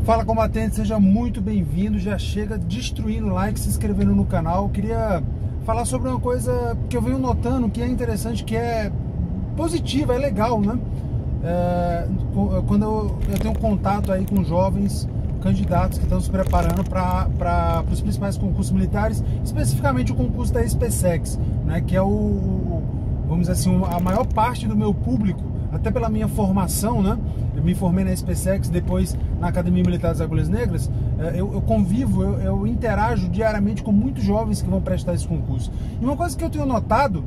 Fala, combatente, seja muito bem-vindo. Já chega destruindo o like, se inscrevendo no canal. Eu queria falar sobre uma coisa que eu venho notando que é interessante, que é positiva, é legal, né? Quando eu tenho contato aí com jovens candidatos que estão se preparando para os principais concursos militares, especificamente o concurso da SpaceX, né? Que é vamos dizer assim, a maior parte do meu público, até pela minha formação, né? Eu me formei na SpaceX, depois na Academia Militar das Agulhas Negras. Eu convivo, eu interajo diariamente com muitos jovens que vão prestar esse concurso. E uma coisa que eu tenho notado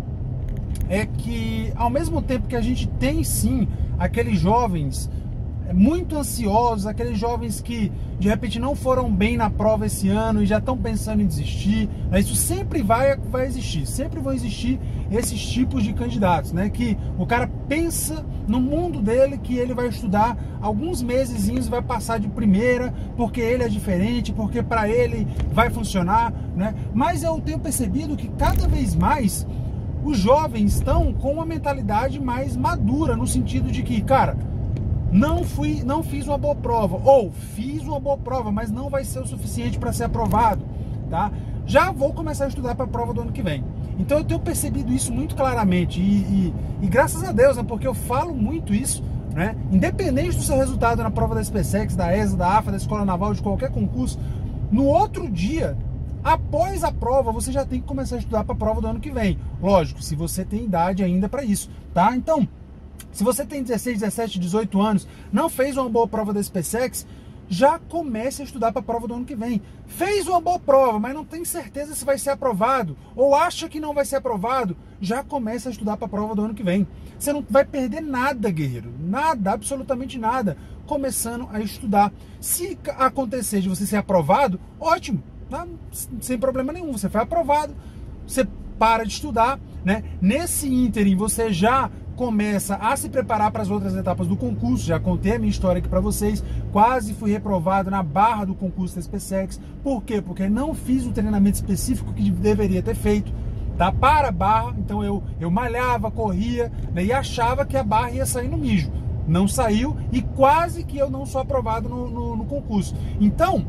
é que, ao mesmo tempo que a gente tem sim aqueles jovens muito ansiosos, aqueles jovens que de repente não foram bem na prova esse ano e já estão pensando em desistir, né? Isso sempre vai existir, sempre vão existir esses tipos de candidatos, né? Que o cara pensa no mundo dele que ele vai estudar alguns mesezinhos e vai passar de primeira, porque ele é diferente, porque para ele vai funcionar, né? Mas eu tenho percebido que cada vez mais os jovens estão com uma mentalidade mais madura, no sentido de que, cara, não fiz uma boa prova, ou fiz uma boa prova, mas não vai ser o suficiente para ser aprovado, tá? Já vou começar a estudar para a prova do ano que vem. Então eu tenho percebido isso muito claramente e graças a Deus, né? Porque eu falo muito isso, né? Independente do seu resultado na prova da SpaceX, da ESA, da AFA, da Escola Naval, de qualquer concurso, no outro dia, após a prova, você já tem que começar a estudar para a prova do ano que vem. Lógico, se você tem idade ainda para isso, tá? Então, se você tem 16, 17, 18 anos, não fez uma boa prova da SpaceX, já comece a estudar para a prova do ano que vem. Fez uma boa prova, mas não tem certeza se vai ser aprovado, ou acha que não vai ser aprovado, já comece a estudar para a prova do ano que vem. Você não vai perder nada, guerreiro. Nada, absolutamente nada, começando a estudar. Se acontecer de você ser aprovado, ótimo, tá? Sem problema nenhum, você foi aprovado, você para de estudar, né? Nesse ínterim, você já começa a se preparar para as outras etapas do concurso. Já contei a minha história aqui para vocês. Quase fui reprovado na barra do concurso da SpaceX. Por quê? Porque não fiz o treinamento específico que deveria ter feito, tá? Para a barra. Então eu malhava, corria, né? E achava que a barra ia sair no mijo. Não saiu e quase que eu não sou aprovado no concurso. Então,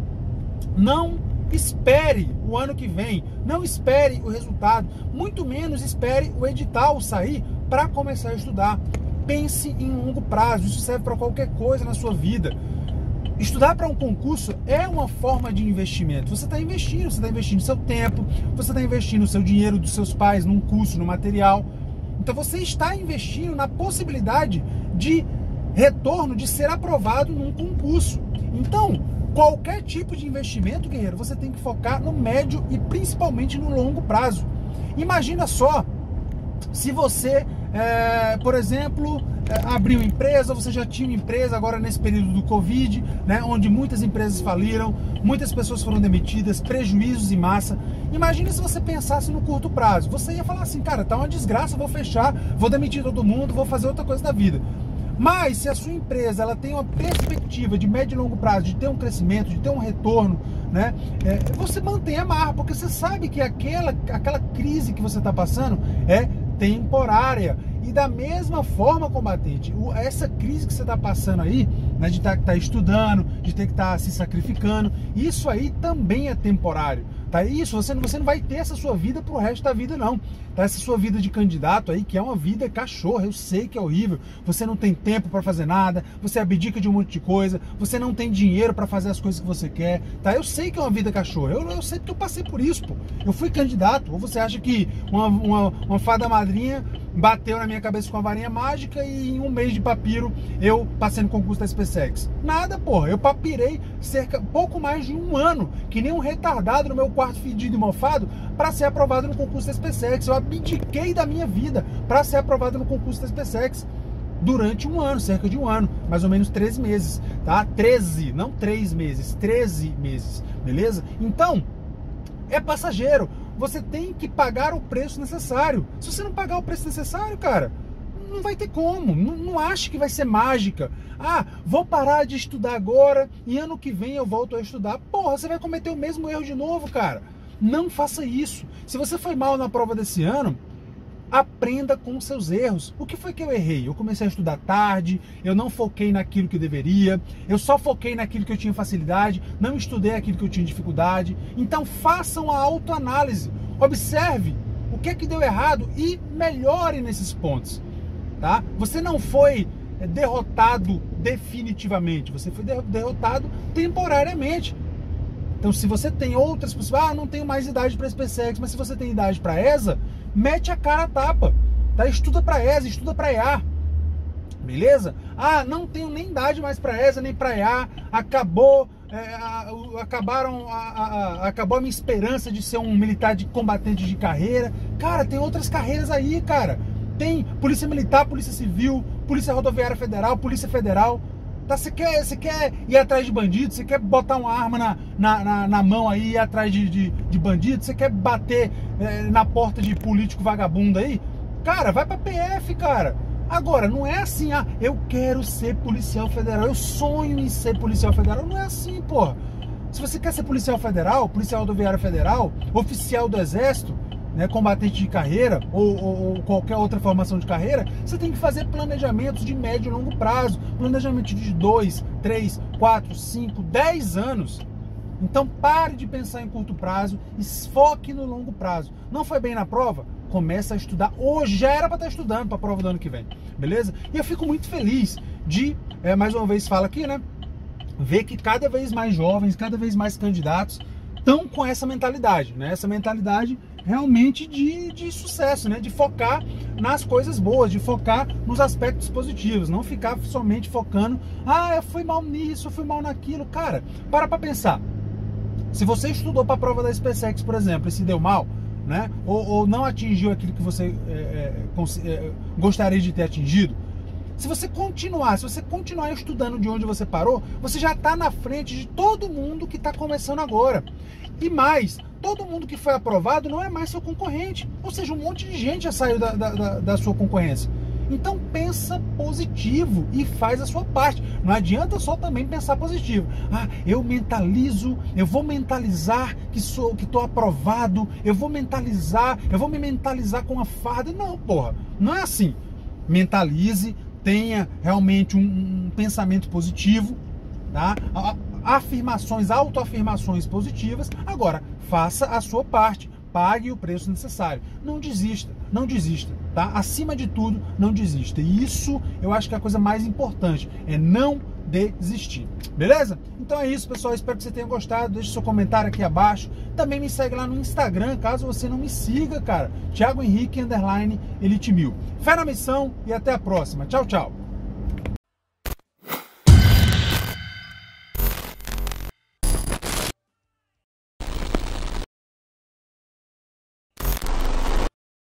não espere o ano que vem, não espere o resultado, muito menos espere o edital sair para começar a estudar. Pense em longo prazo, isso serve para qualquer coisa na sua vida. Estudar para um concurso é uma forma de investimento. Você está investindo seu tempo, você está investindo o seu dinheiro dos seus pais num curso, no material. Então você está investindo na possibilidade de retorno, de ser aprovado num concurso. Então, qualquer tipo de investimento, guerreiro, você tem que focar no médio e principalmente no longo prazo. Imagina só, se você, por exemplo, abriu uma empresa, você já tinha uma empresa agora nesse período do Covid, né, onde muitas empresas faliram, muitas pessoas foram demitidas, prejuízos em massa. Imagina se você pensasse no curto prazo. Você ia falar assim, cara, tá uma desgraça, vou fechar, vou demitir todo mundo, vou fazer outra coisa da vida. Mas se a sua empresa ela tem uma perspectiva de médio e longo prazo, de ter um crescimento, de ter um retorno, né, você mantém a marra, porque você sabe que aquela crise que você está passando é temporária. E da mesma forma, combatente, essa crise que você está passando aí, né, de estar estudando, de ter que estar se sacrificando, isso aí também é temporário, tá? Isso, você não vai ter essa sua vida pro resto da vida, não, tá? Essa sua vida de candidato aí, que é uma vida cachorra, eu sei que é horrível, você não tem tempo para fazer nada, você abdica de um monte de coisa, você não tem dinheiro para fazer as coisas que você quer, tá? Eu sei que é uma vida cachorra, eu sei que eu passei por isso, pô. Eu fui candidato. Ou você acha que uma fada madrinha bateu na minha cabeça com a varinha mágica e em um mês de papiro eu passei no concurso da SpaceX? Nada, porra. Eu papirei pouco mais de um ano, que nem um retardado no meu quarto fedido e mofado, para ser aprovado no concurso da SpaceX. Eu abdiquei da minha vida para ser aprovado no concurso da SpaceX durante um ano, cerca de um ano, mais ou menos 13 meses, tá? 13, não 3 meses, 13 meses, beleza? Então, é passageiro. Você tem que pagar o preço necessário. Se você não pagar o preço necessário, cara, não vai ter como. Não ache que vai ser mágica. Ah, vou parar de estudar agora e ano que vem eu volto a estudar. Porra, você vai cometer o mesmo erro de novo, cara. Não faça isso. Se você foi mal na prova desse ano, Aprenda com os seus erros. O que foi que eu errei? Eu comecei a estudar tarde, eu não foquei naquilo que eu deveria, eu só foquei naquilo que eu tinha facilidade, não estudei aquilo que eu tinha dificuldade. Então façam a autoanálise, observe o que é que deu errado e melhore nesses pontos, tá? Você não foi derrotado definitivamente, você foi derrotado temporariamente. Então, se você tem outras pessoas, não tenho mais idade para SpaceX, mas se você tem idade para ESA, mete a cara a tapa, tá? Estuda para ESA, estuda para EA, beleza? Não tenho nem idade mais para ESA, nem para EA, acabou a minha esperança de ser um militar de combatente de carreira. Cara, tem outras carreiras aí, cara. Tem Polícia Militar, Polícia Civil, Polícia Rodoviária Federal, Polícia Federal. Tá, você quer ir atrás de bandido, você quer botar uma arma na mão aí e ir atrás de bandido, você quer bater na porta de político vagabundo aí? Cara, vai pra PF, cara. Agora, não é assim, eu quero ser policial federal, eu sonho em ser policial federal. Não é assim, porra. Se você quer ser policial federal, policial rodoviário federal, oficial do exército, né, combatente de carreira ou qualquer outra formação de carreira, você tem que fazer planejamentos de médio e longo prazo, planejamento de 2, 3, 4, 5, 10 anos. Então pare de pensar em curto prazo e foque no longo prazo. Não foi bem na prova? Começa a estudar hoje, já era para estar estudando para a prova do ano que vem, beleza? E eu fico muito feliz de, mais uma vez falo aqui, né, ver que cada vez mais jovens, cada vez mais candidatos estão com essa mentalidade, né? Essa mentalidade realmente de sucesso, né? De focar nas coisas boas, de focar nos aspectos positivos, não ficar somente focando, eu fui mal nisso, eu fui mal naquilo. Cara, para pensar. Se você estudou para a prova da SpaceX, por exemplo, e se deu mal, né? Ou não atingiu aquilo que você gostaria de ter atingido, se você continuar estudando de onde você parou, você já está na frente de todo mundo que está começando agora. E mais, todo mundo que foi aprovado não é mais seu concorrente. Ou seja, um monte de gente já saiu da sua concorrência. Então pensa positivo e faz a sua parte. Não adianta só também pensar positivo. Eu vou mentalizar que estou aprovado, eu vou me mentalizar com a farda. Não, porra, não é assim. Mentalize, tenha realmente um pensamento positivo, tá? Autoafirmações positivas. Agora, faça a sua parte, pague o preço necessário. Não desista, tá? Acima de tudo, não desista. E isso eu acho que é a coisa mais importante, é não desistir, beleza? Então é isso, pessoal, espero que você tenha gostado. Deixe seu comentário aqui abaixo. Também me segue lá no Instagram, caso você não me siga, cara. Thiago Henrique _Elite 1000. Fé na missão e até a próxima. Tchau, tchau.